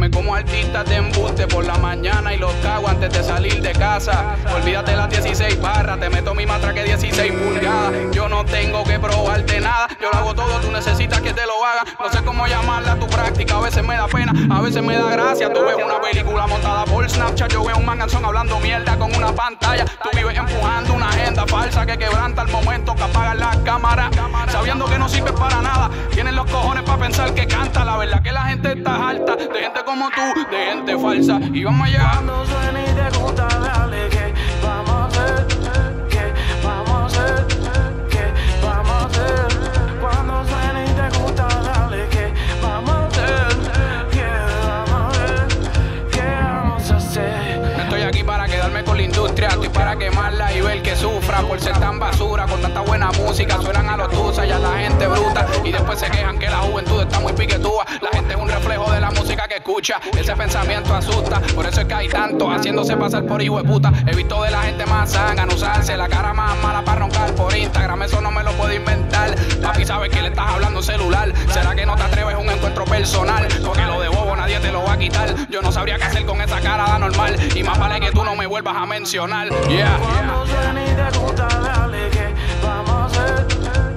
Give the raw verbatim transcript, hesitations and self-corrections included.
Me como artistas de embuste por la mañana y los cago antes de salir de casa. Olvídate las dieciséis barras, te meto mi matraque dieciséis pulgadas. Yo no tengo que probarte nada, yo lo hago todo, tú necesitas que te lo haga. No sé cómo llamarla a tu práctica, a veces me da pena, a veces me da gracia. Tú ves una película montada por Snapchat, yo veo un manganzón hablando mierda con una pantalla. Tú vives empujando una agenda falsa que quebranta el momento que apagan las cámaras, sabiendo que no sirves para nada. Tienes los cojones para pensar que canta. La verdad que la gente está harta de gente como tú, de gente falsa. Y vamos allá. Cuando suene y te gusta, dale, que vamos a hacer, que vamos a hacer, que vamos a hacer. Cuando suene y te gusta, dale, que vamos a hacer, que vamos a hacer, que vamos a hacer. No estoy aquí para quedarme con la industria, estoy para quemarla y ver que sufra por ser tan basura. Con tanta buena música suenan a los tuzas, ya la gente bruta. Y después se quejan que la juventud está muy piquetúa. La gente es un reflejo de la música que escucha. Ese pensamiento asusta, por eso es que hay tanto haciéndose pasar por hijo de puta. He visto de la gente más sangana usarse la cara más mala para roncar por Instagram. Eso no me lo puedo inventar. Papi, sabes que le estás hablando celular. ¿Será que no te atreves a un encuentro personal? Porque lo de bobo nadie te lo va a quitar. Yo no sabría qué hacer con esa cara de anormal. Y más vale que tú no me vuelvas a mencionar. Yeah, Cuando yeah. suene y te gusta, dale, que vamos a hacer,